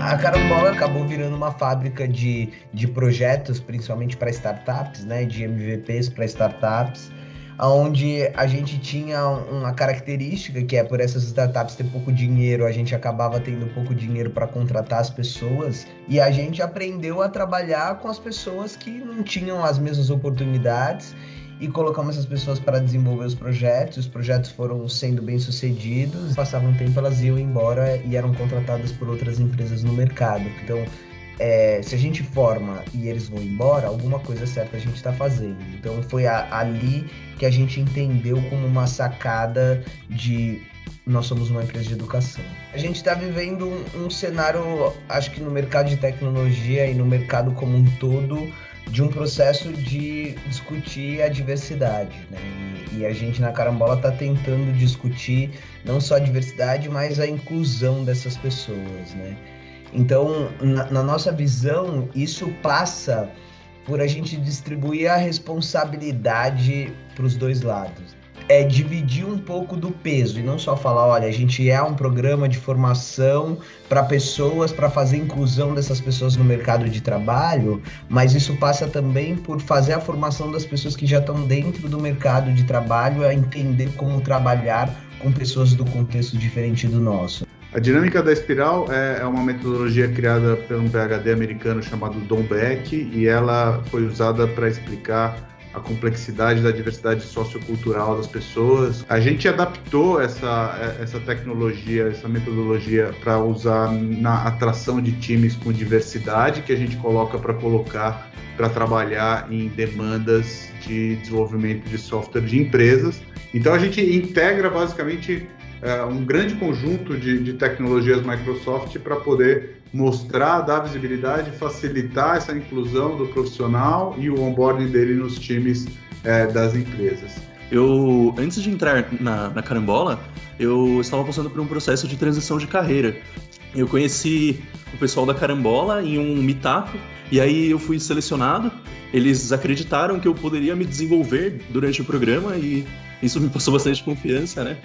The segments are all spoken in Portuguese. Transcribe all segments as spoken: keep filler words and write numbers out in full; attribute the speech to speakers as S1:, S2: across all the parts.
S1: A Carambola acabou virando uma fábrica de, de projetos, principalmente para startups, né, de M V Ps para startups, onde a gente tinha uma característica que é, por essas startups ter pouco dinheiro, a gente acabava tendo pouco dinheiro para contratar as pessoas, e a gente aprendeu a trabalhar com as pessoas que não tinham as mesmas oportunidades, e colocamos essas pessoas para desenvolver os projetos. Os projetos foram sendo bem sucedidos, passava um tempo, elas iam embora e eram contratadas por outras empresas no mercado. Então, é, se a gente forma e eles vão embora, alguma coisa certa a gente está fazendo. Então foi a, ali que a gente entendeu como uma sacada de nós somos uma empresa de educação. A gente está vivendo um, um cenário, acho que no mercado de tecnologia e no mercado como um todo, de um processo de discutir a diversidade, né? E, e a gente na Carambola está tentando discutir não só a diversidade, mas a inclusão dessas pessoas, né? Então, na, na nossa visão, isso passa por a gente distribuir a responsabilidade para os dois lados. É dividir um pouco do peso e não só falar, olha, a gente é um programa de formação para pessoas, para fazer inclusão dessas pessoas no mercado de trabalho, mas isso passa também por fazer a formação das pessoas que já estão dentro do mercado de trabalho, a entender como trabalhar com pessoas do contexto diferente do nosso.
S2: A dinâmica da espiral é uma metodologia criada por um P H D americano chamado Don Beck, e ela foi usada para explicar a complexidade da diversidade sociocultural das pessoas. A gente adaptou essa, essa tecnologia, essa metodologia para usar na atração de times com diversidade, que a gente coloca para colocar, para trabalhar em demandas de desenvolvimento de software de empresas. Então a gente integra basicamente é, um grande conjunto de, de tecnologias Microsoft para poder mostrar, dar visibilidade, facilitar essa inclusão do profissional e o onboarding dele nos times é, das empresas.
S3: Eu, antes de entrar na, na Carambola, eu estava passando por um processo de transição de carreira. Eu conheci o pessoal da Carambola em um meetup, e aí eu fui selecionado. Eles acreditaram que eu poderia me desenvolver durante o programa, e isso me passou bastante confiança, né?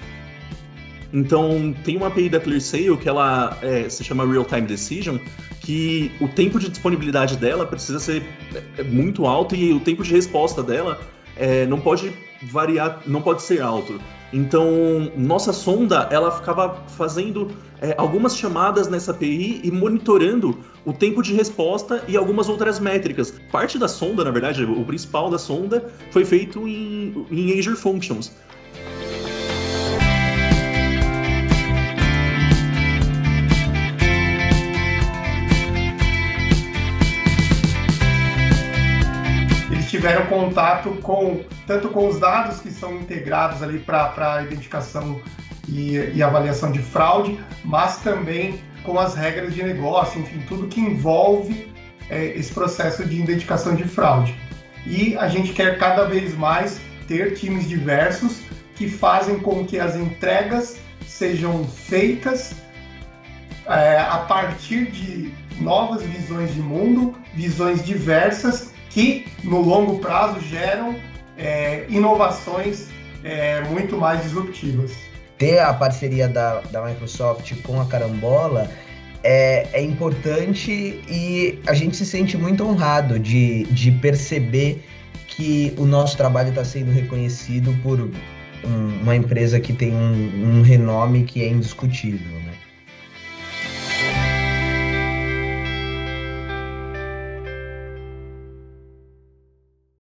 S3: Então, tem uma A P I da ClearSale que ela é, se chama Real Time Decision, que o tempo de disponibilidade dela precisa ser muito alto e o tempo de resposta dela é, não pode variar, não pode ser alto. Então, nossa sonda, ela ficava fazendo é, algumas chamadas nessa A P I e monitorando o tempo de resposta e algumas outras métricas. Parte da sonda, na verdade, o principal da sonda, foi feito em, em Azure Functions.
S4: Tiveram contato com tanto com os dados que são integrados ali para a identificação e, e avaliação de fraude, mas também com as regras de negócio, enfim, tudo que envolve é, esse processo de identificação de fraude. E a gente quer cada vez mais ter times diversos que fazem com que as entregas sejam feitas é, a partir de novas visões de mundo, visões diversas, que no longo prazo geram é, inovações é, muito mais disruptivas.
S1: Ter a parceria da, da Microsoft com a Carambola é, é importante, e a gente se sente muito honrado de, de perceber que o nosso trabalho está sendo reconhecido por um, uma empresa que tem um, um renome que é indiscutível.